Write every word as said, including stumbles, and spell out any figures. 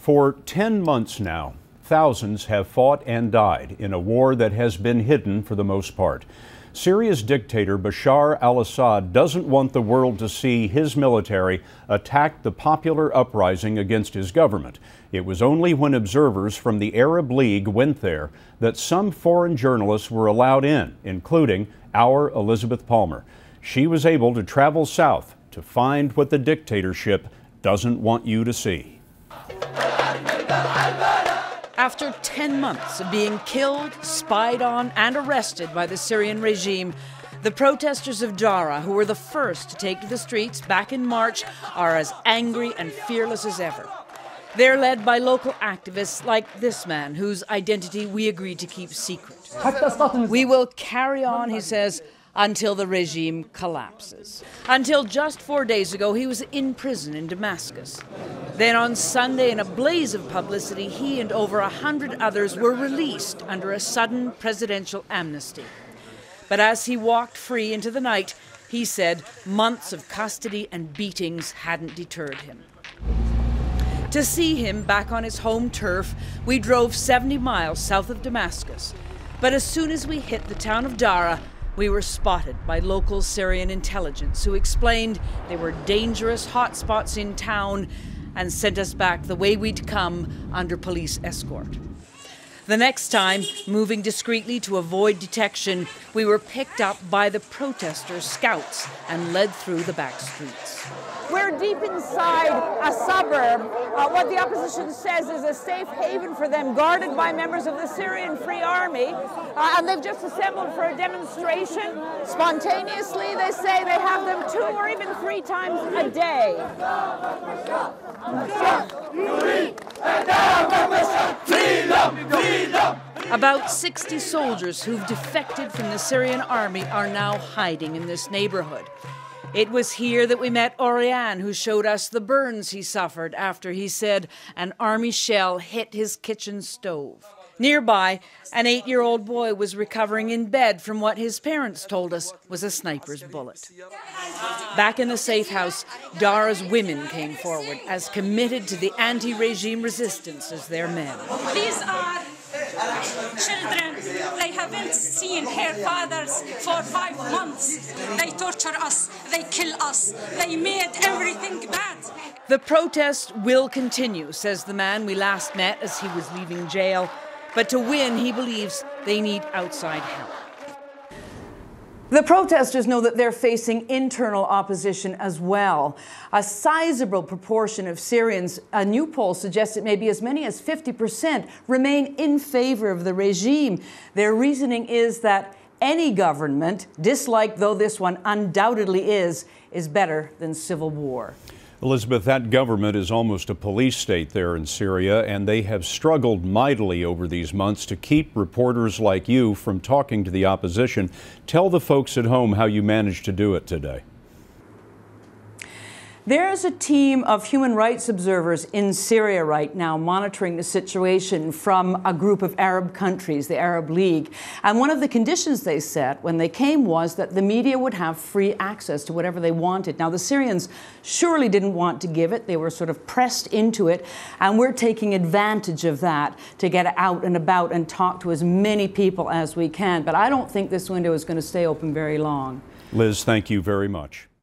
For ten months now, thousands have fought and died in a war that has been hidden for the most part. Syria's dictator Bashar al-Assad doesn't want the world to see his military attack the popular uprising against his government. It was only when observers from the Arab League went there that some foreign journalists were allowed in, including our Elizabeth Palmer. She was able to travel south to find what the dictatorship doesn't want you to see. After ten months of being killed, spied on, and arrested by the Syrian regime, the protesters of Daraa, who were the first to take to the streets back in March, are as angry and fearless as ever. They're led by local activists like this man, whose identity we agreed to keep secret. We will carry on, he says, until the regime collapses. Until just four days ago, he was in prison in Damascus. Then on Sunday, in a blaze of publicity, he and over a hundred others were released under a sudden presidential amnesty. But as he walked free into the night, he said months of custody and beatings hadn't deterred him. To see him back on his home turf, we drove seventy miles south of Damascus. But as soon as we hit the town of Daraa, we were spotted by local Syrian intelligence who explained they were dangerous hotspots in town and sent us back the way we'd come under police escort. The next time, moving discreetly to avoid detection, we were picked up by the protesters' scouts and led through the back streets. We're deep inside a suburb, uh, what the opposition says is a safe haven for them, guarded by members of the Syrian Free Army, uh, and they've just assembled for a demonstration. Spontaneously, they say they have them two or even three times a day. About sixty soldiers who've defected from the Syrian army are now hiding in this neighborhood. It was here that we met Oriane, who showed us the burns he suffered after he said an army shell hit his kitchen stove. Nearby, an eight-year-old boy was recovering in bed from what his parents told us was a sniper's bullet. Back in the safe house, Daraa's women came forward, as committed to the anti-regime resistance as their men. These are children. They haven't seen their fathers for five months. They torture us. They kill us. They made everything bad. The protest will continue, says the man we last met as he was leaving jail. But to win, he believes they need outside help. The protesters know that they're facing internal opposition as well. A sizable proportion of Syrians, a new poll suggests it may be as many as fifty percent, remain in favor of the regime. Their reasoning is that any government, disliked though this one undoubtedly is, is better than civil war. Elizabeth, that government is almost a police state there in Syria, and they have struggled mightily over these months to keep reporters like you from talking to the opposition. Tell the folks at home how you managed to do it today. There's a team of human rights observers in Syria right now monitoring the situation from a group of Arab countries, the Arab League. And one of the conditions they set when they came was that the media would have free access to whatever they wanted. Now, the Syrians surely didn't want to give it. They were sort of pressed into it. And we're taking advantage of that to get out and about and talk to as many people as we can. But I don't think this window is going to stay open very long. Liz, thank you very much.